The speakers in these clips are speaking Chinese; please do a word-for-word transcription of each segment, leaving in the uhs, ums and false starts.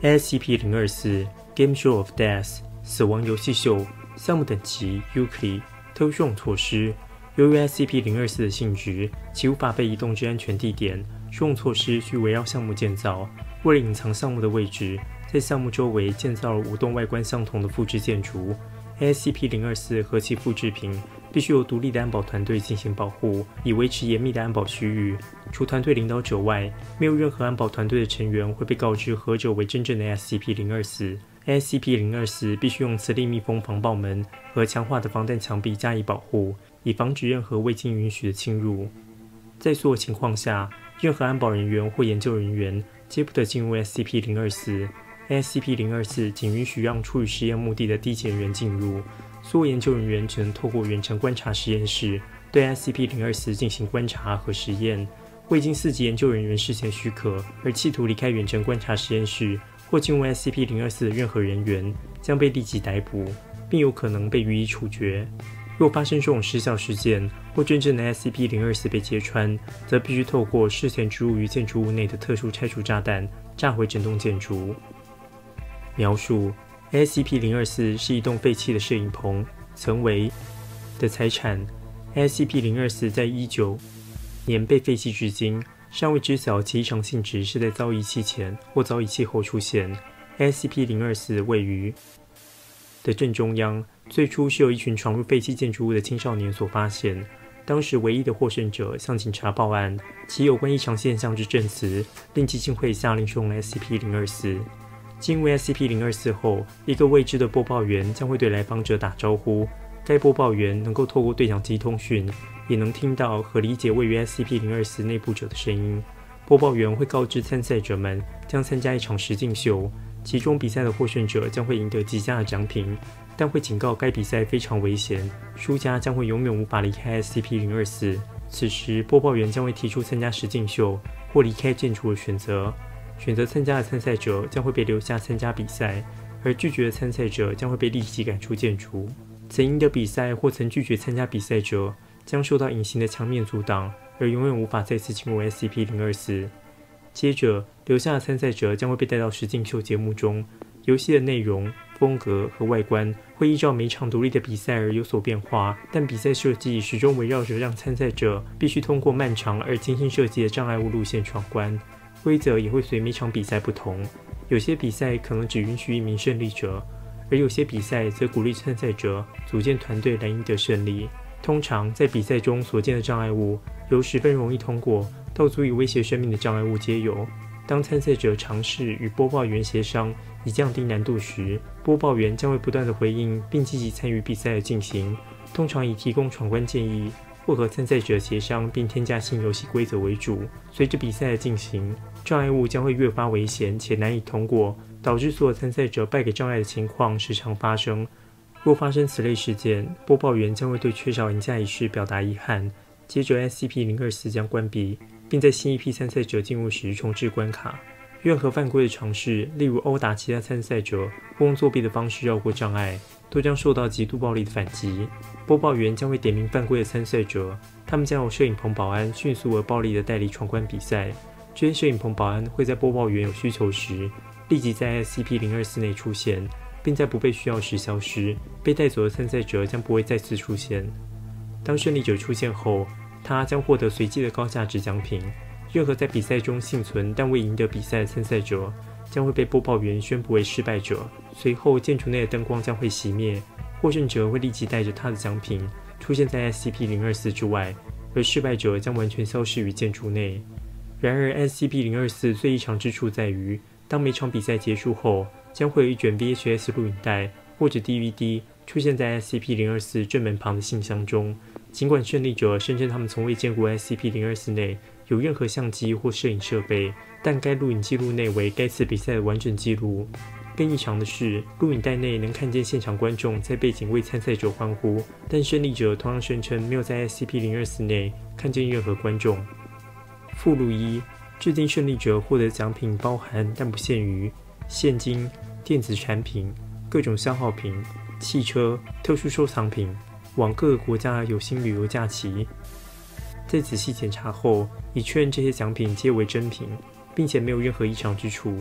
A S C P 零二四 Game Show of Death 死亡游戏秀项目等级 Euclid 特殊使用措施。由于 A S C P 零二四 的性质，其无法被移动至安全地点，使用措施需围绕项目建造。为了隐藏项目的位置，在项目周围建造了五栋外观相同的复制建筑。A S C P 零二四 和其复制品必须由独立的安保团队进行保护，以维持严密的安保区域。除团队领导者外，没有任何安保团队的成员会被告知何者为真正的 A S C P 零二四。A S C P 零二四 必须用磁力密封防爆门和强化的防弹墙壁加以保护，以防止任何未经允许的侵入。在所有情况下，任何安保人员或研究人员皆不得进入 A S C P 零二四。A S C P 零二四 仅允许让出于实验目的的低级人员进入，所有研究人员只能透过远程观察实验室对 A S C P 零二四 进行观察和实验。未经四级研究人员事前许可而企图离开远程观察实验室或进入 A S C P 零二四 的任何人员将被立即逮捕，并有可能被予以处决。若发生这种失效事件，或真正的 A S C P 零二四 被揭穿，则必须透过事前植入于建筑物内的特殊拆除炸弹炸毁整栋建筑。描述 A S C P 零二四 是一栋废弃的摄影棚，曾为的财产。A S C P 零二四 在一九年被废弃至今，尚未知晓其异常性质是在遭遗弃前或遭遗弃后出现。A S C P 零二四 位于的正中央，最初是由一群闯入废弃建筑物的青少年所发现。当时唯一的获胜者向警察报案，其有关异常现象之证词，令基金会下令使用 A S C P 零二四。进入 A S C P 零二四 后，一个未知的播报员将会对来访者打招呼。该播报员能够透过对讲机通讯，也能听到和理解位于 A S C P 零二四 内部者的声音。播报员会告知参赛者们将参加一场实境秀，其中比赛的获胜者将会赢得极佳的奖品，但会警告该比赛非常危险，输家将会永远无法离开 A S C P 零二四。此时，播报员将会提出参加实境秀或离开建筑的选择。选择参加的参赛者将会被留下参加比赛，而拒绝的参赛者将会被立即赶出建筑。曾赢得比赛或曾拒绝参加比赛者将受到隐形的墙面阻挡，而永远无法再次进入 A S C P 零二四。接着，留下的参赛者将会被带到实境秀节目中，游戏的内容、风格和外观会依照每场独立的比赛而有所变化，但比赛设计始终围绕着让参赛者必须通过漫长而精心设计的障碍物路线闯关。规则也会随每场比赛不同，有些比赛可能只允许一名胜利者，而有些比赛则鼓励参赛者组建团队来赢得胜利。通常在比赛中所见的障碍物，由十分容易通过到足以威胁生命的障碍物皆有。当参赛者尝试与播报员协商以降低难度时，播报员将会不断地回应并积极参与比赛的进行，通常以提供闯关建议或和参赛者协商并添加新游戏规则为主。随着比赛的进行，障碍物将会越发危险且难以通过，导致所有参赛者败给障碍的情况时常发生。若发生此类事件，播报员将会对缺少赢家一事表达遗憾。接着 A S C P 零二四 将关闭，并在新一批参赛者进入时重置关卡。任何犯规的尝试，例如殴打其他参赛者或用作弊的方式绕过障碍，都将受到极度暴力的反击。播报员将会点名犯规的参赛者，他们将由摄影棚保安迅速而暴力地带离闯关比赛。这些摄影棚保安会在播报员有需求时立即在 A S C P 零二四 内出现，并在不被需要时消失。被带走的参赛者将不会再次出现。当胜利者出现后，他将获得随机的高价值奖品。任何在比赛中幸存但未赢得比赛的参赛者将会被播报员宣布为失败者。随后，建筑内的灯光将会熄灭，获胜者会立即带着他的奖品出现在 A S C P 零二四 之外，而失败者将完全消失于建筑内。然而 A S C P 零二四 最异常之处在于，当每场比赛结束后，将会有一卷 V H S 录影带或者 D V D 出现在 A S C P 零二四 正门旁的信箱中。尽管胜利者声称他们从未见过 A S C P 零二四 内有任何相机或摄影设备，但该录影记录内为该次比赛的完整记录。更异常的是，录影带内能看见现场观众在背景为参赛者欢呼，但胜利者同样声称没有在 A S C P 零二四 内看见任何观众。附录一：至今胜利者获得奖品包含但不限于现金、电子产品、各种消耗品、汽车、特殊收藏品、往各个国家有薪旅游假期。在仔细检查后，已确认这些奖品皆为真品，并且没有任何异常之处。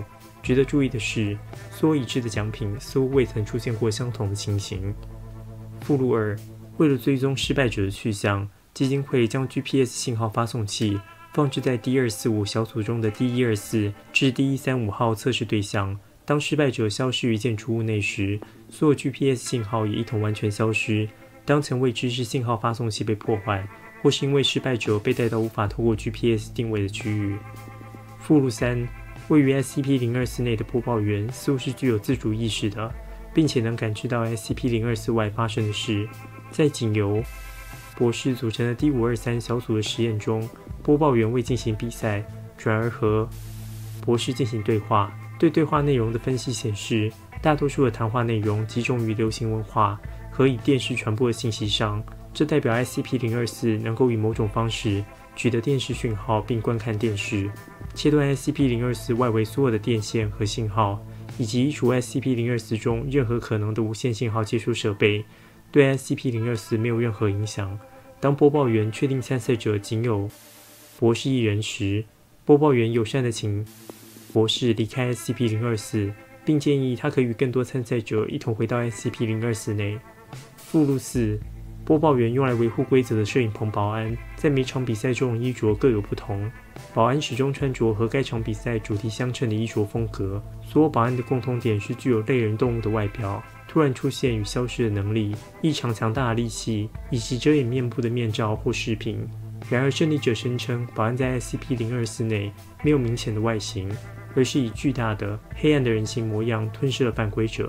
值得注意的是，所有已知的奖品似乎未曾出现过相同的情形。附录二，为了追踪失败者的去向，基金会将 G P S 信号发送器放置在 D 二四五小组中的 D 一二四至 D 一三五号测试对象。当失败者消失于建筑物内时，所有 G P S 信号也一同完全消失。当曾未知是信号发送器被破坏，或是因为失败者被带到无法透过 G P S 定位的区域。附录三，位于 S C P 零二四 内的播报员似乎是具有自主意识的，并且能感知到 S C P 零二四 外发生的事。在仅由博士组成的 D 五二三小组的实验中，播报员未进行比赛，转而和博士进行对话。对对话内容的分析显示，大多数的谈话内容集中于流行文化和以电视传播的信息上，这代表 S C P 零二四 能够以某种方式取得电视讯号并观看电视，切断 S C P 零二四 外围所有的电线和信号，以及移除 S C P 零二四 中任何可能的无线信号接收设备，对 S C P 零二四 没有任何影响。当播报员确定参赛者仅有博士一人时，播报员友善地请博士离开 S C P 零二四，并建议他可以与更多参赛者一同回到 S C P 零二四 内。附录四，播报员用来维护规则的摄影棚保安，在每场比赛中衣着各有不同。保安始终穿着和该场比赛主题相称的衣着风格。所有保安的共同点是具有类人动物的外表、突然出现与消失的能力、异常强大的力气，以及遮掩面部的面罩或饰品。然而，胜利者声称，保安在 S C P 零二四 内没有明显的外形，而是以巨大的、黑暗的人形模样吞噬了犯规者。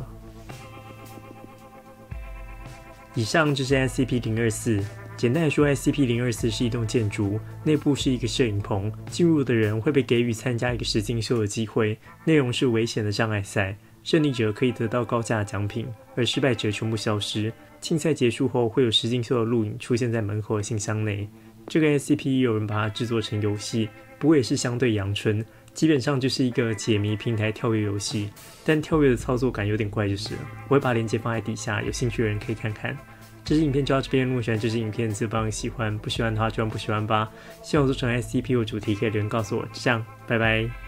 以上就是 S C P 零二四。简单来说 ，S C P 零二四 是一栋建筑，内部是一个摄影棚。进入的人会被给予参加一个实境秀的机会，内容是危险的障碍赛。胜利者可以得到高价的奖品，而失败者全部消失。竞赛结束后，会有实境秀的录影出现在门口的信箱内。这个 S C P 也有人把它制作成游戏，不过也是相对阳春，基本上就是一个解谜平台跳跃游戏，但跳跃的操作感有点怪就是了。我会把链接放在底下，有兴趣的人可以看看。这支影片就到这边，如果喜欢这支影片，记得帮我喜欢，不喜欢的话就按不喜欢吧。希望做成 S C P 的主题可以留言告诉我，就这样，拜拜。